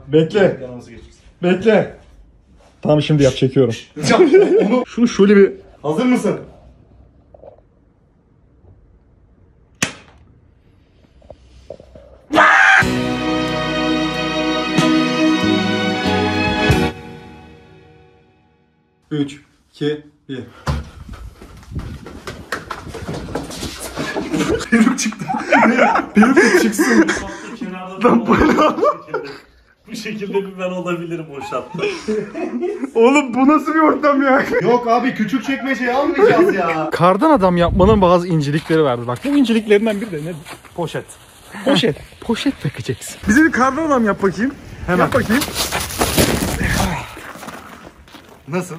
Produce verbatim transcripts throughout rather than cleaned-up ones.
Bekle. Bekle. Tamam şimdi yap, çekiyorum. Onu... Şunu şöyle bir... Hazır mısın? üç, iki, bir. Peruk çıktı. Peruk çıksın. Ben böyle bu şekilde bir ben olabilirim o şartta. Oğlum bu nasıl bir ortam ya? Yok abi, küçük çekmeceyi almayacağız ya. Kardan adam yapmanın bazı incelikleri vardı. Bak bu inceliklerinden biri de ne? Poşet. Poşet. Poşet takacaksın. Bize bir kardan adam yap bakayım. Hemen. Yap bakayım. Nasıl?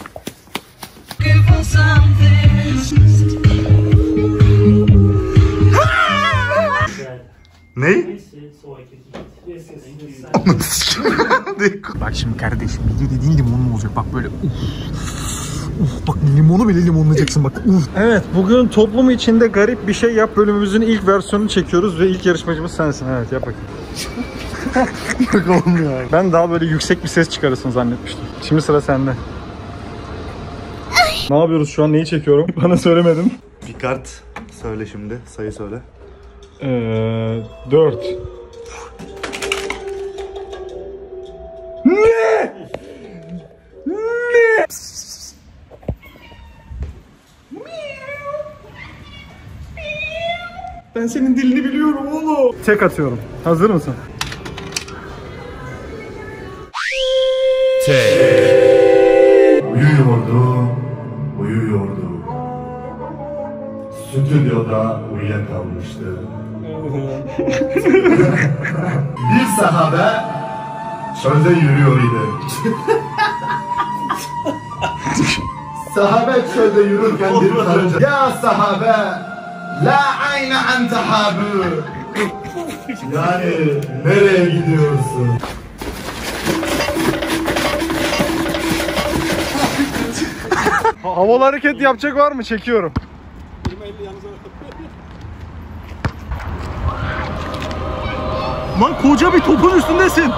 Ne? Bak şimdi kardeşim, video dediğin limonlu olacak. Bak böyle uf, uf, bak limonu bile limonlayacaksın bak. Uf. Evet, bugün toplum içinde garip bir şey yap bölümümüzün ilk versiyonunu çekiyoruz ve ilk yarışmacımız sensin. Evet, yap bakayım. Yok olmuyor. Ben daha böyle yüksek bir ses çıkarırsın zannetmiştim. Şimdi sıra sende. Ne yapıyoruz şu an? Neyi çekiyorum? Bana söylemedin. Bir kart söyle şimdi. Sayı söyle. Eee... dört. Ne? Ne? Ben senin dilini biliyorum oğlum. Tek atıyorum. Hazır mısın? Tek. Uyuyordu, uyuyordu. Stüdyoda uyuyakalmıştı. Bir sahabe çölde yürüyor idi. Sahabe çölde yürürken bir karınca. Ya sahabe, la ayna ente habü. Yani nereye gidiyorsun? Havalı hareket yapacak var mı? Çekiyorum. Lan koca bir topun üstündesin.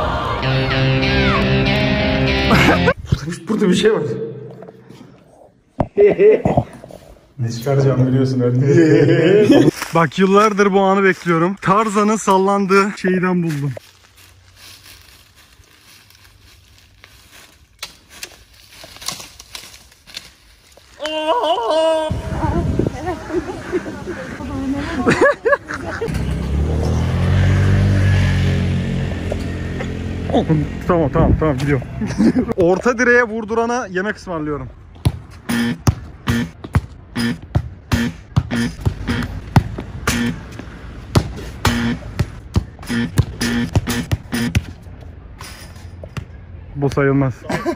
Burada bir şey var. Ne çıkaracağım biliyorsun öyle. Bak yıllardır bu anı bekliyorum. Tarzan'ın sallandığı şeyden buldum. Tamam tamam tamam gidiyorum. Orta direğe vurdurana yemek ısmarlıyorum. Bu sayılmaz.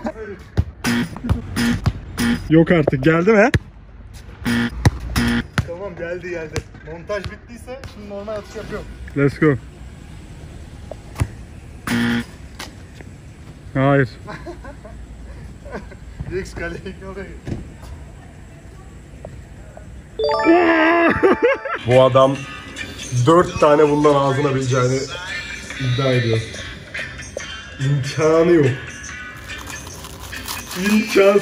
Yok artık, geldi mi? Tamam, geldi geldi. Montaj bittiyse şimdi normal atış yapıyorum. Let's go. Hayır. Rex kaleye oraya. Bu adam dört tane bundan ağzına bileceğini iddia ediyor. İmkanı yok. İmkansız.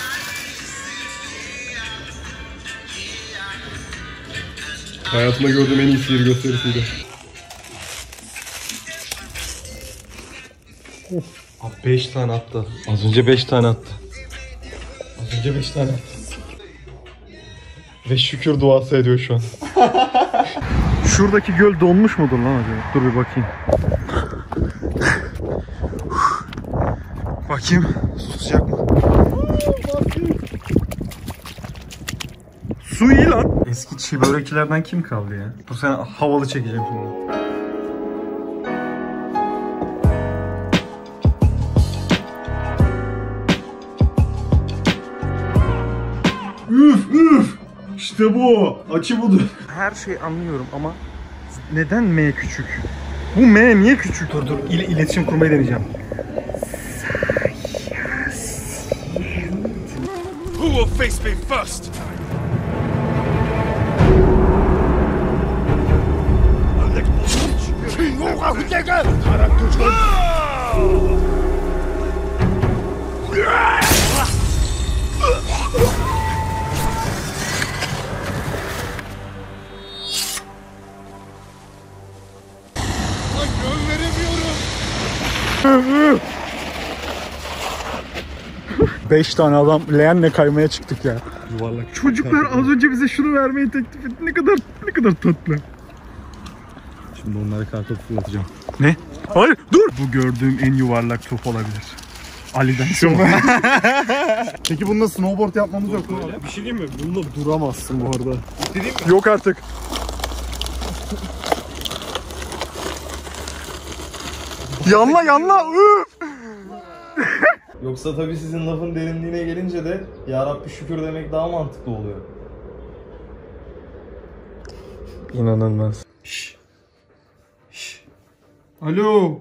Hayatımda gördüğüm en iyi sihir gösterisiydi. Abi beş tane attı. Az önce beş tane attı. Az önce beş tane attı. Ve şükür duası ediyor şu an. Şuradaki göl donmuş mudur lan acaba? Dur bir bakayım. Bakayım. Su sıcak mı? Su iyi lan. Eski çiğ börekçilerden kim kaldı ya? Bu sene havalı çekeceğim şimdi. Üf üf. İşte bu. Açı budur. Her şeyi anlıyorum ama neden M küçük? Bu M niye küçük? Dur dur. İl iletişim kurmayı deneyeceğim. Who will face me first? Beş tane adam leğenle kaymaya çıktık ya. Yuvarlak. Çocuklar az önce bize şunu vermeyi teklif etti. Ne kadar ne kadar tatlı. Şimdi onlara kartopu fırlatacağım. Ne? Hayır dur. Bu gördüğüm en yuvarlak top olabilir. Ali'den sonra. Peki bununla snowboard yapmamız yok mu? Bir şey diyeyim mi? Bununla duramazsın bu arada. Yok artık. Yanla yanla. Üf. Yoksa tabii sizin lafın derinliğine gelince de ya Rabbi şükür demek daha mantıklı oluyor. İnanılmaz. Şş. Şş. Alo.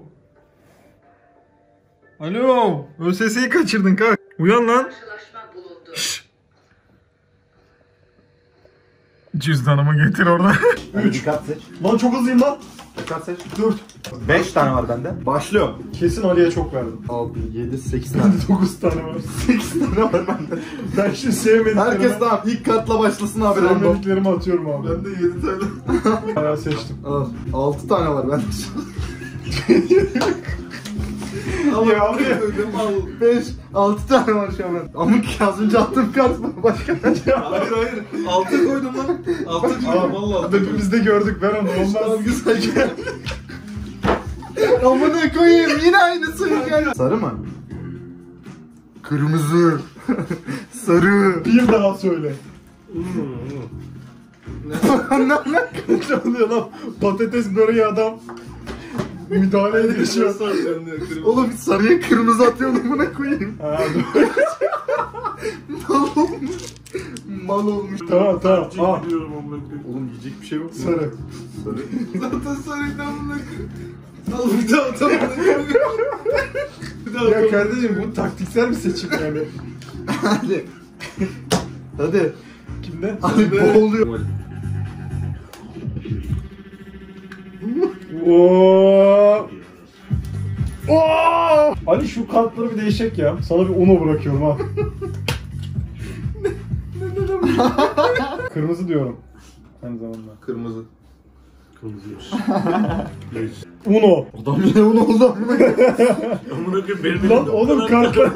Alo. ÖSS'yi kaçırdın kalk. Uyan lan. Şş. Cüzdanımı getir oradan. Dikkat seç. Lan çok hızlıyım lan. Dikkat seç. dört. beş tane var bende. Başlıyorum. Kesin Ali'ye çok verdim. altı, yedi, sekiz tane. dokuz tane var. sekiz tane var bende. Ben şimdi sevmediklerimi... Herkes tamam ilk kartla başlasın abi. Sevmediklerimi atıyorum abi. Bende yedi tane. Bayağı seçtim. Al. altı tane var bende. Al ya abi. beş, altı tane var şu an. Ama az önce attığım kart mı? Başka Hayır hayır. Altı koydum lan. Altı koydum valla. Hepimiz de gördük ben onu. Olmaz. güzel. Amına koyayım yine aynısı yani. Sarı mı? Kırmızı. Sarı. Bir daha söyle. Ne ne? Ne oluyor lan? Patates böreği adam. Müdahale edişiyor. Oğlum sarıya kırmızı atıyordum buna koyayım. Ha, Mal olmuş. Mal olmuş. tamam tamam. Ah. Oğlum yiyecek bir şey yok mu? Sarı. Sarı. Zaten sarıydı amına koyayım. Al bir daha tamam. Ya kardeşim bu taktiksel bir seçim yani. Hadi. Hadi. Kimde? Hadi boğuluyor. Oo. Oo. Ali şu kartları bir değişecek ya. Sana bir Uno bırakıyorum ha. Kırmızı diyorum. Aynı zamanda. Kırmızı. Kırmızıymış. Uno. Adam yine onu oldu amına koyayım. Amına koyayım benim Lan oğlum kartlar.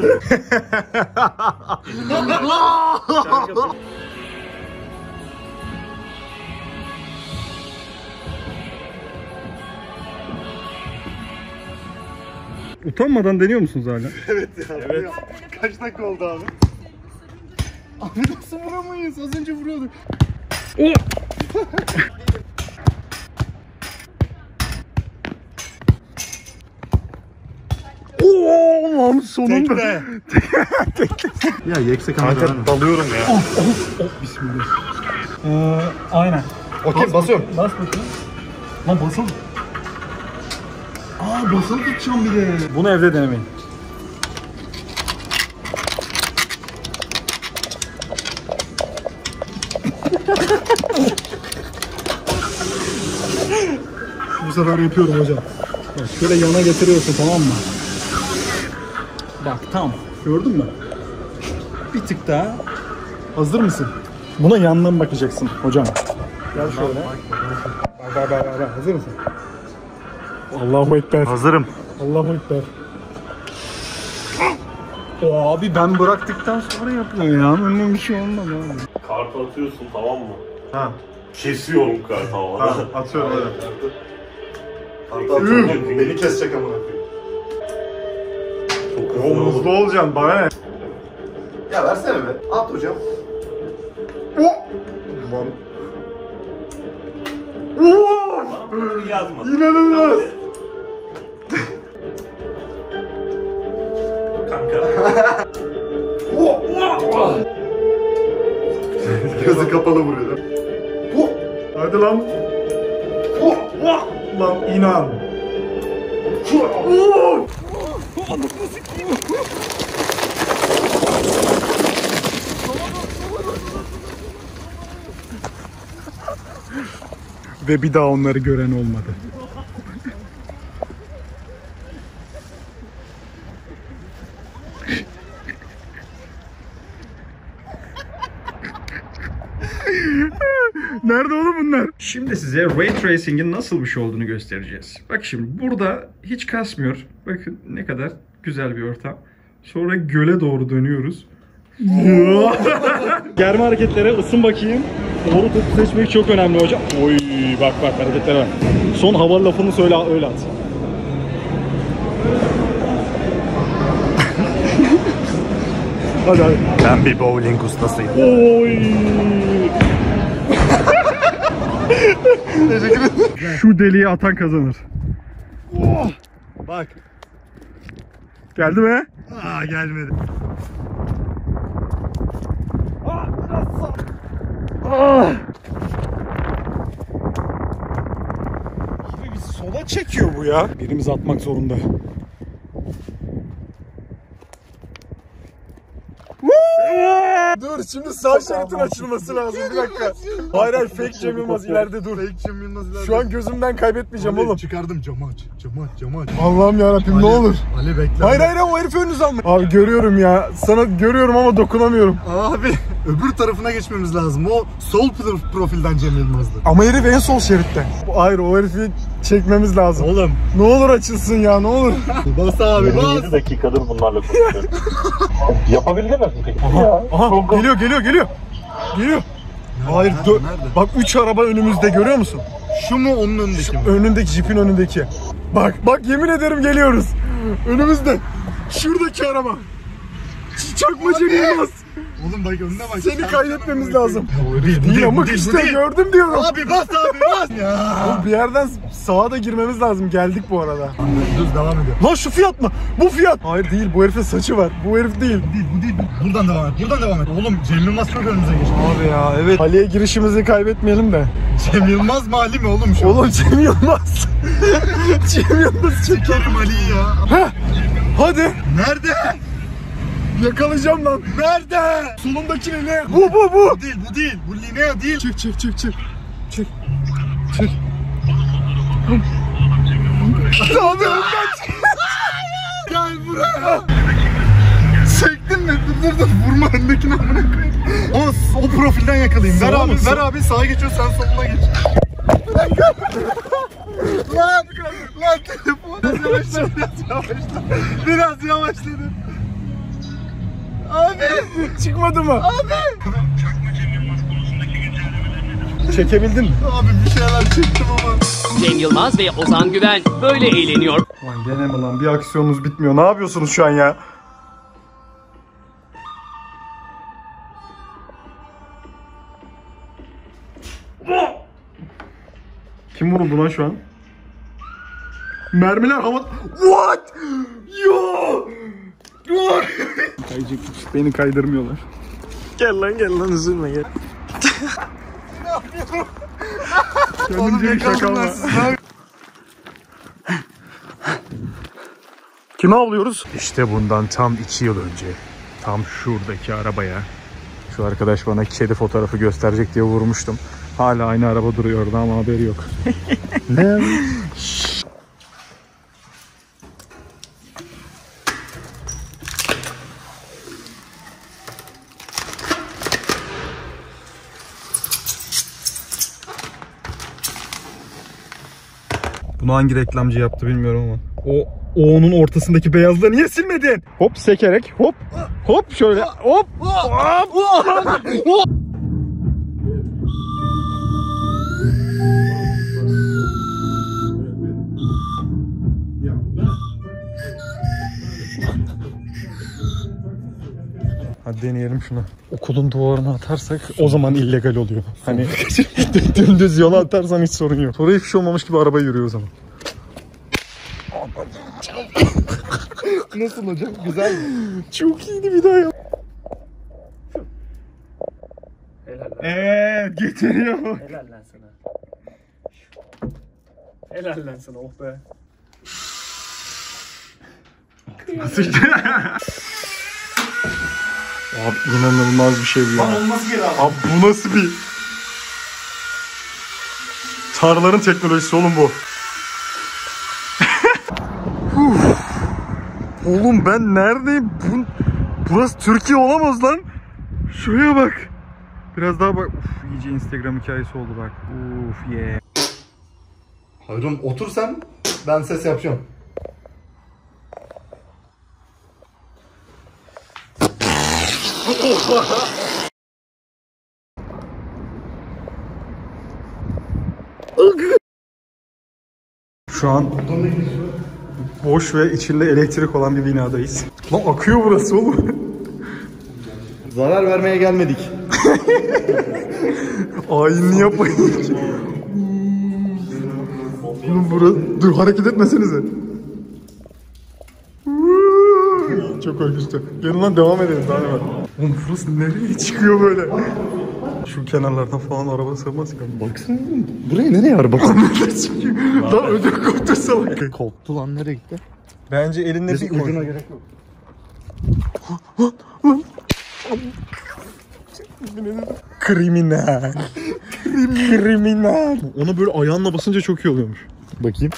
Utanmadan deniyor musunuz hala? Evet ya. Evet. Kaç dakika oldu abi? Abi nasıl vuramayız? Az önce vuruyorduk. Oo lan sonunda. Ya yekse kanka. Dalıyorum ya. Bismillah. Ee, aynen. Okey basıyorum. Bas bakayım. Lan basın. Aa basılı tutacağım bir de. Bunu evde denemeyin. Bu sefer yapıyorum hocam. Bak şöyle yana getiriyorsun tamam mı? Bak tam. Gördün mü? Bir tık daha. Hazır mısın? Buna yandan bakacaksın hocam. Gel şöyle. Bak bak bak bak. Hazır mısın? Allahu Ekber. Hazırım. Allahu Ekber. O abi ben bıraktıktan sonra yapıyor ya. Önüne bir şey olmaz abi. Kartı atıyorsun tamam mı? Ha. Kesiyorum kartı havada. Ha atıyorum hadi. Hatta atıyorum. Beni kesecek amına koyayım. Çok O hızlı oldu. hızlı olacaksın bana ne? Ya versene be. At hocam. Lan. Bana bunu yazma. İnanılmaz. Kanka. Gözü kapalı vuruyor. Hadi lan. Lan inan. Ve bir daha onları gören olmadı. Nerede oğlum bunlar? insanlar. Şimdi size Ray Tracing'in nasıl bir şey olduğunu göstereceğiz. Bak şimdi burada hiç kasmıyor. Bakın ne kadar güzel bir ortam. Sonra göle doğru dönüyoruz. Germe hareketlere ısın bakayım. Doğru topu seçmek çok önemli hocam. Oy bak bak hareketlere bak. Son havalı lafını söyle öyle at. Hadi hadi. Ben bir bowling ustasıyım. Oy. Teşekkür ederim. Şu deliği atan kazanır. Oh. Bak. Geldi mi? Aa gelmedi. Ah. Abi bir sola çekiyor bu ya. Birimiz atmak zorunda. Dur şimdi sağ şeritin açılması lazım bir dakika. Hayır hayır fake Cem Yılmaz ileride dur. Fake Cem Yılmaz ileride. Şu an gözümden kaybetmeyeceğim oğlum. Çıkardım camı aç. Camı aç. Camı aç. Allah'ım yarabbim ne olur. Ali bekle. Hayır hayır o herifi önünüze alma. Abi görüyorum ya. Sana görüyorum ama dokunamıyorum. Abi öbür tarafına geçmemiz lazım. O sol profilden Cem Yılmaz'dı. Ama herif en sol şeritte. Hayır o herifi çekmemiz lazım. Oğlum. Ne olur açılsın ya ne olur. Bas abi bas. yirmi dakikadır bunlarla konuşuyorum. Yapabildiniz mi peki? Aha, aha geliyor geliyor geliyor. Geliyor. Hayır nerede, dö- nerede? Bak üç araba önümüzde görüyor musun? Şu mu onun önündeki mi? Önündeki jipin önündeki. Bak bak yemin ederim geliyoruz. Önümüzde. Şuradaki araba. Çakma Cem Yılmaz. Oğlum bak önüne bak. Seni kaydetmemiz lazım. Ya, değil, Değil ama işte gördüm diyorum. Abi bas abi bas. Ya. Oğlum bir yerden sağa da girmemiz lazım. Geldik bu arada. Düz devam ediyor. Lan şu fiyat mı? Bu fiyat. Hayır değil. Bu herifin saçı var. Bu herif değil. Bu değil bu değil. Buradan devam et. Buradan devam et. Oğlum Cem Yılmaz çok önümüze geçti. Abi ya evet. Ali'ye girişimizi kaybetmeyelim de. Cem Yılmaz mı Ali mi oğlum şu? Oğlum Cem Yılmaz. Cem Yılmaz çeker. Sikerim Ali'yi ya. Heh. Hadi. Nerede? Yakalayacağım lan. Nerede? Solundaki ne? Bu bu bu. Bu değil bu değil. Bu Linea değil. Çık çık çık çık. Çık. Çık. Abi önden çık. Gel buraya. Çektin mi? Dur dur dur. Vurma öndekini amına koyayım. O, o profilden yakalayayım. Ver Sağa abi, mı? ver abi. Sağa geçiyor sen soluna geç. lan, lan telefon. Biraz yavaşla, biraz yavaşla. Biraz yavaşladı. Abi. Çıkmadı mı? Abi. Çekebildin mi? Abi bir şeyler çektim ama. Cem Yılmaz ve Ozan Güven böyle eğleniyor. Lan gene mi lan? Bir aksiyonunuz bitmiyor. Ne yapıyorsunuz şu an ya? Kim vuruldu lan şu an? Mermiler hava... What? Yo! Yo! Kayacak beni kaydırmıyorlar. Gel lan gel lan üzülme gel. Ne yapıyorum? Kendimce bir şaka var. Kimi avlıyoruz? İşte bundan tam iki yıl önce tam şuradaki arabaya şu arkadaş bana kedi fotoğrafı gösterecek diye vurmuştum. Hala aynı araba duruyordu ama haberi yok. Ne? Bunu hangi reklamcı yaptı bilmiyorum ama. O o onun ortasındaki beyazları niye silmedin? Hop sekerek hop hop şöyle hop hop hop. Hadi deneyelim şunu. Okulun duvarına atarsak o zaman illegal oluyor. Hani dümdüz yola atarsan hiç sorun yok. Sonra hiçbir şey olmamış gibi araba yürüyor o zaman. Nasıl hocam? Güzel mi? Çok iyiydi bir daha yap. Eee getiriyor. Helal lan sana. Helal lan sana oh be. Abi inanılmaz bir şey bu ya. Olması gerekiyor. Abi bu nasıl bir... Tarların teknolojisi oğlum bu. Oğlum ben neredeyim? Bu, burası Türkiye olamaz lan. Şuraya bak. Biraz daha bak. Uf, iyice Instagram hikayesi oldu bak. Uf yeah. Harun otur sen. Ben ses yapacağım. Şu an boş ve içinde elektrik olan bir binadayız. Lan akıyor burası oğlum. Zarar vermeye gelmedik. Ayinli yapmayın. Oğlum burası... Dur hareket etmesenize. Çok korkunçtu. Gelin lan devam edelim daha ne var. Oğlum burası nereye çıkıyor böyle? Şu kenarlardan falan araba sığmaz ki. Baksana buraya nereye araba? Nereye çıkıyor? Lan ödül koptursa bak. Koptu lan, nereye gitti? Bence elinde bir koy. Ucuna gerek yok. Kriminal. Kriminal. Ona böyle ayağınla basınca çok iyi oluyormuş. Bakayım.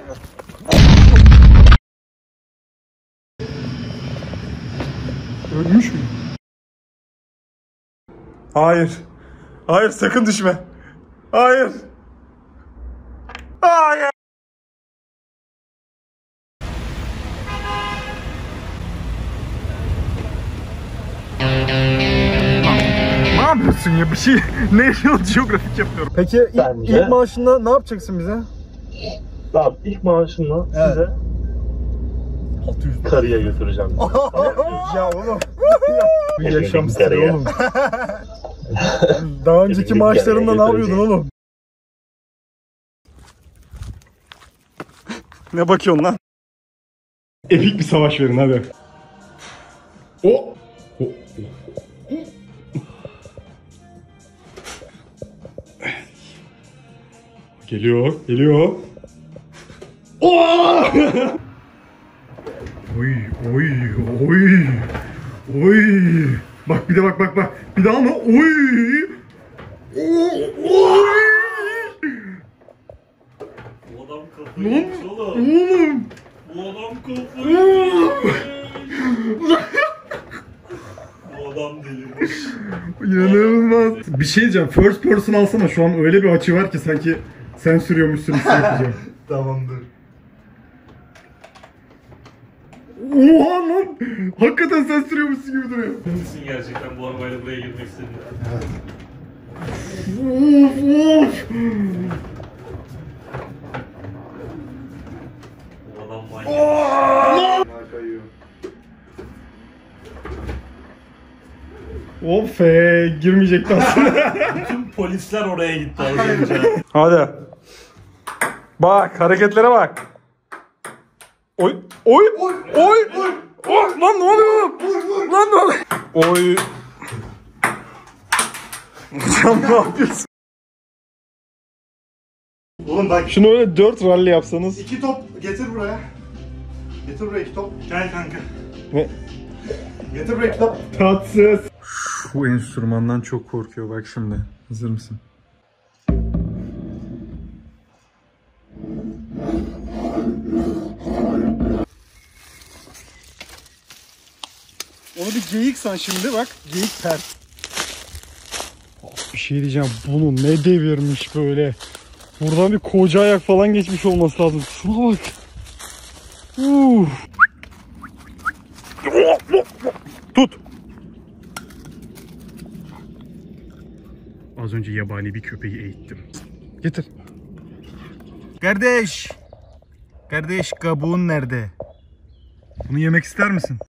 Ölmüş mü? Hayır. Hayır sakın düşme. Hayır. Hayır. Ne yapıyorsun ya? Bir şey National Geographic yapıyorum. Peki ilk, Bence- ilk maaşında ne yapacaksın bize? Abi ilk maaşımla size karıya götüreceğim. Ya oğlum. Bu Eşim yaşam bir stili karıya. oğlum. Daha önceki Eşim bir maaşlarında ne karıya yapıyordun oğlum? Ne bakıyorsun lan? Epik bir savaş verin hadi. O. o. Geliyor, geliyor. Oo! Oy, oy, oy. Oy. Bak bir de bak bak bak. Bir daha mı? Oy. Oy. Bu adam kafayı yemiş oğlum. Oğlum. Bu adam kafayı yemiş. Bu adam delirmiş. İnanılmaz. Bir şey diyeceğim. First person alsana. Şu an öyle bir açı var ki sanki sen sürüyormuşsun hissedeceğim. Tamamdır. Oha lan. Hakikaten sen sürüyormuşsun gibi duruyor. Kimsin gerçekten bu arabayla buraya girmek istedin? Of of. Bu adam manyak. Of eee girmeyecekti aslında. Bütün polisler oraya gitti az önce. Hadi. Bak hareketlere bak. Oy oy oy oy oy. Oh, lan ne oluyor oğlum? Lan ne oluyor? Oy. Hocam ne yapıyorsun? Oğlum bak, Şunu öyle dört rally yapsanız. iki top getir buraya. Getir buraya iki top. Gel kanka. Ne? Getir buraya iki top. Tatsız. Bu enstrümandan çok korkuyor bak şimdi. Hazır mısın? Onu bir geyik san şimdi bak. Geyik ters. Bir şey diyeceğim. Bunu ne devirmiş böyle. Buradan bir koca ayak falan geçmiş olması lazım. Şuna bak. Uf. Tut. Az önce yabani bir köpeği eğittim. Getir. Kardeş. Kardeş kabuğun nerede? Bunu yemek ister misin?